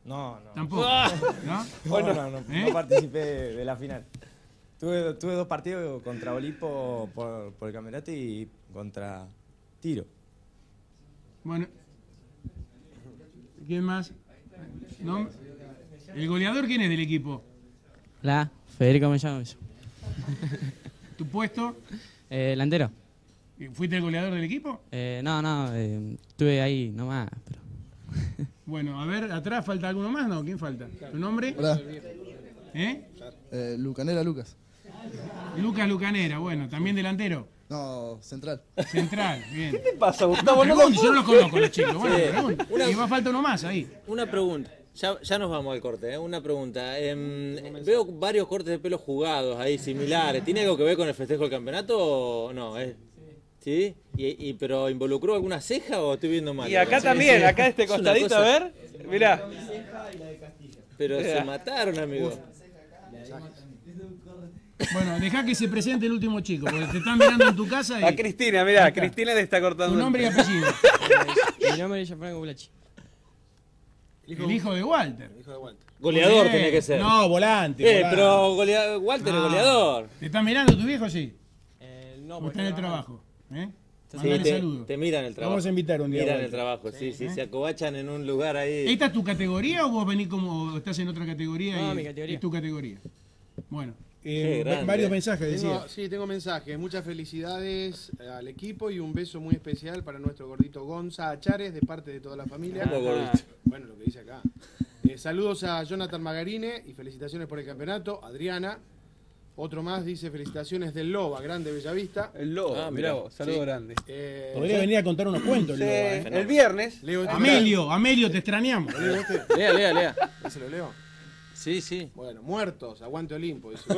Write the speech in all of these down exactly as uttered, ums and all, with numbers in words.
No, no. Tampoco. ¿No? Bueno, no, no, no, ¿Eh? no participé de la final. Tuve, tuve dos partidos contra Olipo por, por el campeonato y contra Tiro. Bueno. ¿Quién más? ¿No? ¿El goleador quién es del equipo? Hola, Federico me llamo. ¿Tu puesto? Eh, delantero. ¿Fuiste el goleador del equipo? Eh, no, no, eh, estuve ahí nomás, pero... Bueno, a ver, atrás falta alguno más, ¿no? ¿Quién falta? ¿Tu nombre? Hola. ¿Eh? Eh, Lucanera Lucas. Lucas Lucanera, bueno, también delantero. No, central. Central, bien. ¿Qué te pasa, Gustavo? No, pregunto, yo no los conozco los chicos. Bueno, Sí. pregunto. Una- Y va a falta uno más ahí. Una pregunta. Ya, ya nos vamos al corte, ¿eh? Una pregunta. Em, veo varios cortes de pelo jugados ahí, similares. ¿Tiene algo que ver con el festejo del campeonato o no? ¿Eh? ¿Sí? ¿Y, y, pero involucró alguna ceja o estoy viendo mal? Y acá también, acá este Es una costadito, cosa- a ver. Mirá. Pero Mirá. se mataron, amigo. Bueno, dejá que se presente el último chico, porque te están mirando en tu casa y... A Cristina, mirá, Ahí está. Cristina le está cortando. Tu nombre y el- apellido. Mi nombre es Gianfranco Bulachi. El hijo de Walter. Goleador Muy bien. tenía que ser. No, volante. Eh, volante. pero golea- Walter es Ah. goleador. ¿Te está mirando tu viejo, sí? Eh, ¿O está en el trabajo? ¿Eh? Sí, Mandale te, saludos. te miran el trabajo. Vamos a invitar un día a Miran el Walter. trabajo, sí, sí, ¿Eh? se acobachan en un lugar ahí. ¿Esta es tu categoría o vos venís como o estás en otra categoría? No, y mi categoría. Es tu categoría. Bueno, Qué eh, grande. varios mensajes decía. Tengo, sí, tengo mensajes. Muchas felicidades al equipo y un beso muy especial para nuestro gordito Gonza Achares de parte de toda la familia. ¿Cómo gordito? Bueno, lo que dice acá. Eh, saludos a Jonathan Magarine y felicitaciones por el campeonato. Adriana. Otro más dice felicitaciones del Loba, grande Bellavista. El lobo, Ah, mirá mirá. vos, saludo Sí. grande. Eh, Podría venir a contar unos cuentos, Sí, Loba, ¿eh? el viernes. Leo este Amelio, Amelio, te extrañamos. ¿Lo leo este? Lea, lea, lea. ¿Ese lo leo? Sí, sí. Bueno, muertos, aguante Olimpo. Dice.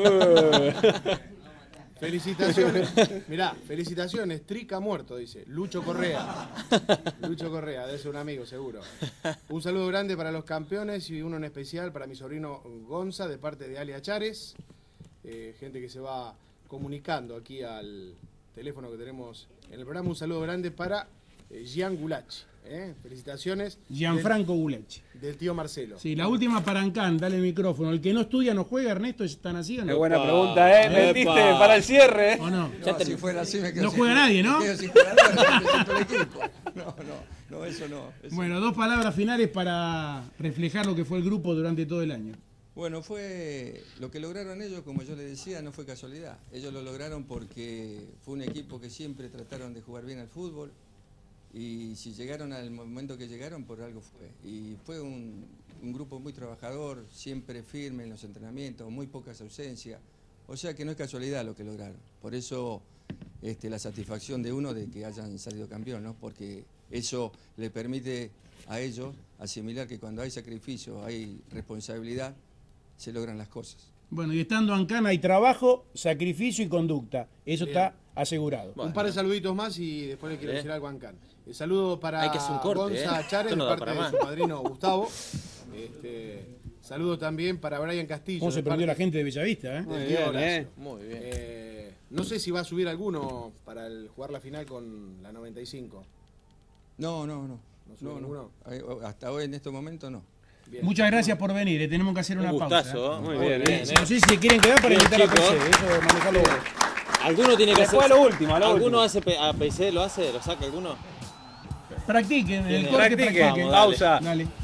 Felicitaciones. Mirá, felicitaciones, Trica muerto, dice. Lucho Correa. Lucho Correa, debe ser un amigo, seguro. Un saludo grande para los campeones y uno en especial para mi sobrino Gonza, de parte de Ali Achares. Eh, gente que se va comunicando aquí al teléfono que tenemos en el programa. Un saludo grande para eh, Gian Gulachi. ¿eh? Felicitaciones. Gianfranco Gulachi. Del, del tío Marcelo. Sí, la última para Ancán, dale el micrófono. El que no estudia no juega, Ernesto, ¿están así o no? Qué buena Epa. pregunta, ¿eh? Epa. Metiste para el cierre, ¿eh? ¿O no? No, si fuera así me quedo No sin juega jugador, nadie, ¿no? Me quedo sin jugador, represento el equipo. No, no, no, eso no. eso Bueno, dos palabras finales para reflejar lo que fue el grupo durante todo el año. Bueno, fue lo que lograron ellos, como yo les decía, no fue casualidad. Ellos lo lograron porque fue un equipo que siempre trataron de jugar bien al fútbol y si llegaron al momento que llegaron, por algo fue. Y fue un, un grupo muy trabajador, siempre firme en los entrenamientos, muy pocas ausencias. O sea que no es casualidad lo que lograron. Por eso este, la satisfacción de uno de que hayan salido campeón, ¿no? Porque eso le permite a ellos asimilar que cuando hay sacrificio, hay responsabilidad, se logran las cosas. Bueno, y estando Ancán hay trabajo, sacrificio y conducta. Eso Bien. está asegurado. Un par de saluditos más y después le quiero Bien. decir algo a Ancán. El saludo para Hay que hacer un corte, Gonza ¿eh? Chares Esto no de da parte para de más. su padrino Gustavo. Este, saludo también para Brian Castillo. ¿Cómo se de prendió la parte gente de Bellavista? ¿eh? del Muy tío bien, Horacio. ¿eh? Muy bien. Eh, no sé si va a subir alguno para el, jugar la final con la noventa y cinco. No, no, no. ¿No sube no, no. ninguno? Ay, Hasta hoy en este momento no. Bien. Muchas gracias por venir, eh, tenemos que hacer una Un pausa. gustazo, ¿eh? ¿eh? Muy bien, ¿eh? No sé si quieren quedar para Bien, invitar a P chicos. C, eso manejarlo vos. ¿Alguno tiene que Después hacer? a lo último, a lo ¿Alguno último. hace P- a P C? ¿Lo hace? ¿Lo saca alguno? Practiquen, el Bien, corte Practiquen, practiquen. Vamos, dale. pausa. Dale.